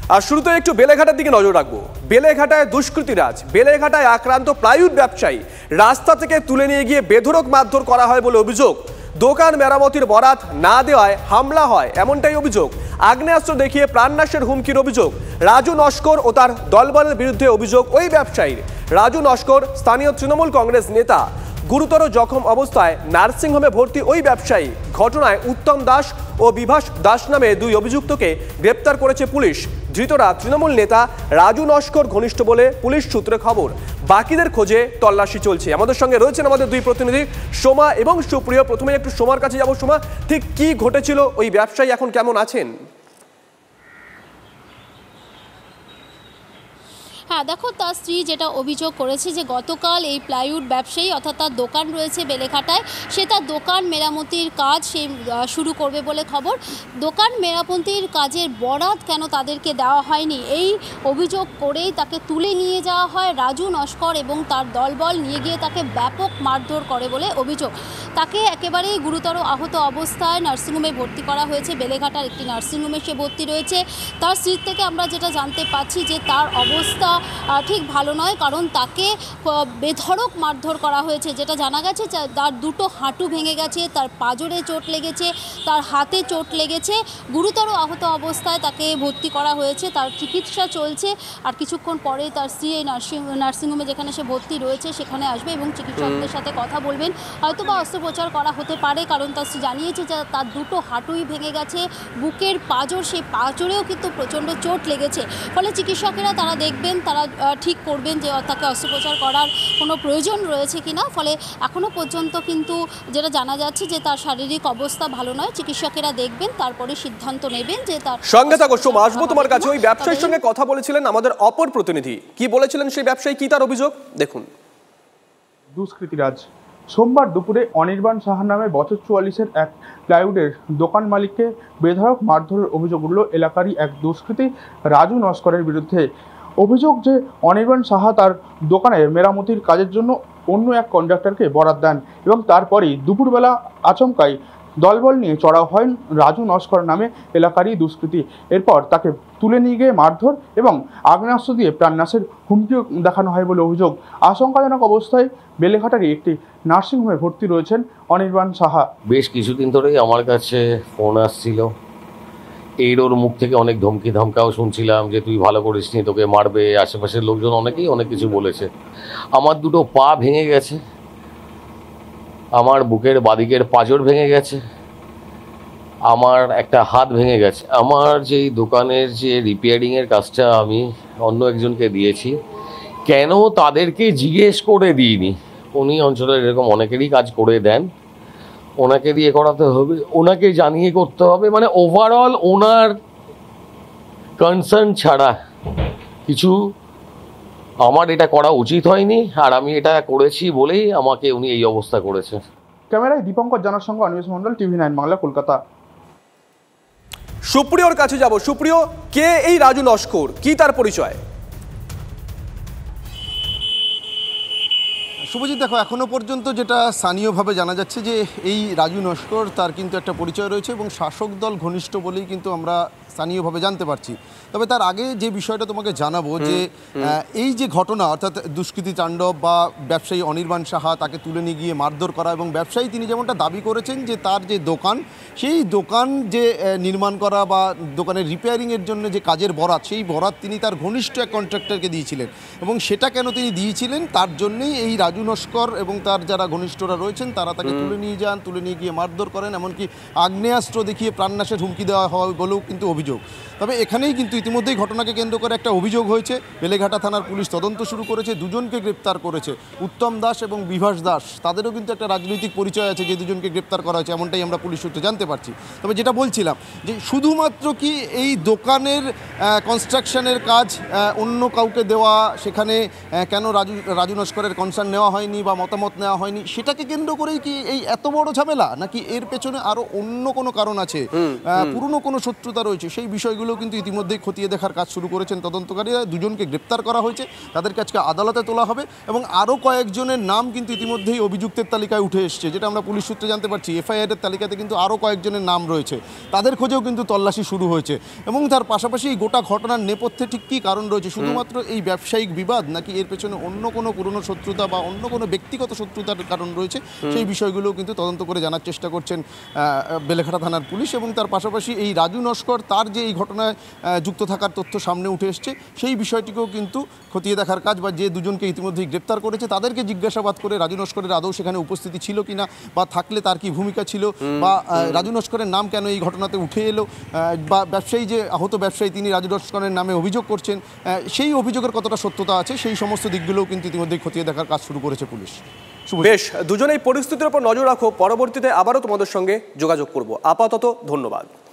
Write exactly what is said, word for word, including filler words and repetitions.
আর শুরুতে একটু বেলেঘাটার দিকে নজর রাখবো। বেলেঘাটায় দুষ্কৃতীরাজ, বেলেঘাটায় আক্রান্ত প্লাইউড ব্যবসায়ী রাস্তা থেকে তুলে নিয়ে গিয়ে বেধড়ক মারধর করা হয় বলে অভিযোগ। দোকান মেরামতির বরাত না দেওয়ায় হামলা হয় এমনটাই অভিযোগ। আগ্নেয়াস্ত্র দেখিয়ে প্রাণনাশের হুমকির অভিযোগ। রাজু নস্কর ও তার দলবলের বিরুদ্ধে অভিযোগ ওই ব্যবসায়ীর। রাজু নস্কর স্থানীয় তৃণমূল কংগ্রেস নেতা, গুরুতর জখম অবস্থায় নার্সিংহোমে ভর্তি ওই ব্যবসায়ী। ঘটনায় উত্তম দাস ও বিভাস দাস নামে দুই অভিযুক্তকে গ্রেপ্তার করেছে পুলিশ। ধৃতরা তৃণমূল নেতা রাজু নস্কর ঘনিষ্ঠ বলে পুলিশ সূত্রে খবর। বাকিদের খোঁজে তল্লাশি চলছে। আমাদের সঙ্গে রয়েছেন আমাদের দুই প্রতিনিধি সোমা এবং সুপ্রিয়। প্রথমে একটু সোমার কাছে যাব। সোমা, ঠিক কি ঘটেছিল, ওই ব্যবসায়ী এখন কেমন আছেন? হ্যাঁ দেখো, তার স্ত্রী যেটা অভিযোগ করেছে যে গতকাল এই প্লাইউড ব্যবসায়ী অর্থাৎ তার দোকান রয়েছে বেলেঘাটায়, সে তার দোকান মেরামতির কাজ সে শুরু করবে বলে খবর। দোকান মেরামতির কাজের বরাত কেন তাদেরকে দেওয়া হয়নি এই অভিযোগ করেই তাকে তুলে নিয়ে যাওয়া হয় রাজু নস্কর এবং তার দলবল নিয়ে গিয়ে তাকে ব্যাপক মারধর করে বলে অভিযোগ। তাকে একেবারেই গুরুতর আহত অবস্থায় নার্সিংহোমে ভর্তি করা হয়েছে। বেলেঘাটার একটি নার্সিংহোমে সে ভর্তি রয়েছে। তার স্ত্রীর থেকে আমরা যেটা জানতে পাচ্ছি যে তার অবস্থা ঠিক ভালো নয়, কারণ তাকে বেধড়ক মারধর করা হয়েছে। যেটা জানা গেছে তার দুটো হাঁটু ভেঙে গেছে, তার পাঁজরে চোট লেগেছে, তার হাতে চোট লেগেছে। গুরুতর আহত অবস্থায় তাকে ভর্তি করা হয়েছে, তার চিকিৎসা চলছে। আর কিছুক্ষণ পরে তার স্ত্রী এই নার্সিং নার্সিংহোমে যেখানে সে ভর্তি রয়েছে সেখানে আসবে এবং চিকিৎসকদের সাথে কথা বলবেন। হয়তো বা অস্ত্রোপচার করা হতে পারে, কারণ তার স্ত্রী জানিয়েছে যে তার দুটো হাঁটুই ভেঙে গেছে, বুকের পাঁজর, সেই পাঁজরেও কিন্তু প্রচণ্ড চোট লেগেছে। ফলে চিকিৎসকেরা তারা দেখবেন, তারা ঠিক করবেন যে তাকে অস্ত্রোপচার করার কোনো প্রয়োজন রয়েছে কিনা। ফলে এখনো পর্যন্ত কিন্তু যেটা জানা যাচ্ছে যে তার শারীরিক অবস্থা ভালো নয়। চিকিৎসকেরা দেখবেন, তারপরে সিদ্ধান্ত নেবেন যে তার সঙ্গে থাকো। সোমা, আসবো তোমার কাছে। ওই ব্যবসায়ীর সঙ্গে কথা বলেছিলেন আমাদের অপর প্রতিনিধি, কি বলেছিলেন সেই ব্যবসায়ী, কি তার অভিযোগ দেখুন। দুষ্কৃতীরাজ সোমবার দুপুরে অনির্বাণ সাহা নামে বছর চুয়াল্লিশের এক প্লাইউডের দোকান মালিককে বেধড়ক মারধরের অভিযোগ উঠল এলাকারই এক দুষ্কৃতী রাজু নস্করের বিরুদ্ধে। অভিযোগ যে অনির্বাণ সাহা তার দোকানে মেরামতির কাজের জন্য অন্য এক কন্ট্রাক্টরকে বরাত দেন এবং তারপরেই দুপুরবেলা আচমকাই দলবল নিয়ে চড়াও হয় রাজু নস্কর নামে এলাকারই দুষ্কৃতী। এরপর তাকে তুলে নিয়ে গিয়ে মারধর এবং আগ্নেয়াস্ত্র দিয়ে প্রাণনাশের হুমকিও দেখানো হয় বলে অভিযোগ। আশঙ্কাজনক অবস্থায় বেলেঘাটারই একটি নার্সিংহোমে ভর্তি রয়েছেন অনির্বাণ সাহা। বেশ কিছুদিন ধরেই আমার কাছে ফোন আসছিল, এর ওর মুখ থেকে অনেক ধমকি ধমকাও শুনছিলাম যে তুই ভালো করিস নি, তোকে মারবে। আশেপাশের লোকজন অনেকেই অনেক কিছু বলেছে। আমার দুটো পা ভেঙে গেছে, আমার বুকের বাদিকের পাঁজর ভেঙে গেছে, আমার একটা হাত ভেঙে গেছে। আমার যেই দোকানের যে রিপেয়ারিংয়ের কাজটা আমি অন্য একজনকে দিয়েছি, কেন তাদেরকে জিজ্ঞেস করে দিইনি। উনি অঞ্চলের এরকম অনেকেরই কাজ করে দেন, ওনাকে দিয়ে করাতে হবে, ওনাকে জানিয়ে করতে হবে। মানে ওভারঅল ওনার কনসার্ন ছাড়া কিছু আমার এটা করা উচিত হয়নি, আর আমি এটা করেছি বলেই আমাকে উনি এই অবস্থা করেছে। ক্যামেরায় দীপঙ্কর জানার সঙ্গে অনিমেষ মণ্ডল, টিভি নাইন বাংলা, কলকাতা। সুপ্রিয়র কাছে যাব। সুপ্রিয়, কে এই রাজু নস্কর, কি তার পরিচয়? শুভজিৎ, দেখো, এখনও পর্যন্ত যেটা স্থানীয়ভাবে জানা যাচ্ছে যে এই রাজু নস্কর, তার কিন্তু একটা পরিচয় রয়েছে এবং শাসক দল ঘনিষ্ঠ বলেই কিন্তু আমরা স্থানীয়ভাবে জানতে পারছি। তবে তার আগে যে বিষয়টা তোমাকে জানাবো যে এই যে ঘটনা, অর্থাৎ দুষ্কৃতী তাণ্ডব বা ব্যবসায়ী অনির্বাণ সাহা তাকে তুলে নিয়ে গিয়ে মারধর করা, এবং ব্যবসায়ী তিনি যেমনটা দাবি করেছেন যে তার যে দোকান, সেই দোকান যে নির্মাণ করা বা দোকানের রিপেয়ারিংয়ের জন্য যে কাজের বরাত, সেই বরাত তিনি তার ঘনিষ্ঠ এক কন্ট্রাক্টরকে দিয়েছিলেন। এবং সেটা কেন তিনি দিয়েছিলেন, তার জন্যেই এই রাজু নস্কর এবং তার যারা ঘনিষ্ঠরা রয়েছেন তারা তাকে তুলে নিয়ে যান, তুলে নিয়ে গিয়ে মারধর করেন, এমনকি আগ্নেয়াস্ত্র দেখিয়ে প্রাণনাশের হুমকি দেওয়া হয় বলেও কিন্তু অভিযোগ। তবে এখানেই কিন্তু ইতিমধ্যেই ঘটনাকে কেন্দ্র করে একটা অভিযোগ হয়েছে। বেলেঘাটা থানার পুলিশ তদন্ত শুরু করেছে, দুজনকে গ্রেপ্তার করেছে, উত্তম দাস এবং বিভাস দাস। তাদেরও কিন্তু একটা রাজনৈতিক পরিচয় আছে, যে দুজনকে গ্রেপ্তার করা হয়েছে, এমনটাই আমরা পুলিশ সূত্রে জানতে পারছি। তবে যেটা বলছিলাম যে শুধুমাত্র কি এই দোকানের কনস্ট্রাকশনের কাজ অন্য কাউকে দেওয়া, সেখানে কেন রাজু রাজু নস্করের কনসার্ন নেওয়া নেওয়া হয়নি বা মতামত নেওয়া হয়নি, সেটাকে কেন্দ্র করেই কি এই এত বড় ঝামেলা, নাকি এর পেছনে আরো অন্য কোনো কারণ আছে, পুরনো কোনো শত্রুতা রয়েছে? সেই বিষয়গুলো কিন্তু ইতিমধ্যেই খতিয়ে দেখার কাজ শুরু করেছেন তদন্তকারীরা। দুজনকে গ্রেপ্তার করা হয়েছে, তাদেরকে আজকে আদালতে তোলা হবে এবং আরও কয়েকজনের নাম কিন্তু ইতিমধ্যেই অভিযুক্তের তালিকায় উঠে এসছে, যেটা আমরা পুলিশ সূত্রে জানতে পারছি। এফআইআর এর তালিকাতে কিন্তু আরও কয়েকজনের নাম রয়েছে, তাদের খোঁজেও কিন্তু তল্লাশি শুরু হয়েছে। এবং তার পাশাপাশি এই গোটা ঘটনার নেপথ্যে ঠিক কী কারণ রয়েছে, শুধুমাত্র এই ব্যবসায়িক বিবাদ নাকি এর পেছনে অন্য কোনো পুরনো শত্রুতা বা অন্য কোনো ব্যক্তিগত শত্রুতার কারণ রয়েছে, সেই বিষয়গুলো কিন্তু তদন্ত করে জানার চেষ্টা করছেন বেলেঘাটা থানার পুলিশ। এবং তার পাশাপাশি এই রাজু নস্কর, তার যে এই ঘটনায় যুক্ত থাকার তথ্য সামনে উঠে এসছে, সেই বিষয়টিকেও কিন্তু খতিয়ে দেখার কাজ, বা যে দুজনকে ইতিমধ্যেই গ্রেপ্তার করেছে তাদেরকে জিজ্ঞাসাবাদ করে রাজু নস্করের আদৌ সেখানে উপস্থিতি ছিল কিনা, বা থাকলে তার কি ভূমিকা ছিল, বা রাজু নস্করের নাম কেন এই ঘটনাতে উঠে এলো, বা ব্যবসায়ী যে আহত ব্যবসায়ী তিনি রাজু নস্করের নামে অভিযোগ করছেন, সেই অভিযোগের কতটা সত্যতা আছে, সেই সমস্ত দিকগুলোও কিন্তু ইতিমধ্যেই খতিয়ে দেখার কাজ শুরু করেছে পুলিশ। বেশ, দুজনেই পরিস্থিতির উপর নজর রাখো, পরবর্তীতে আবারও তোমাদের সঙ্গে যোগাযোগ করব। আপাতত ধন্যবাদ।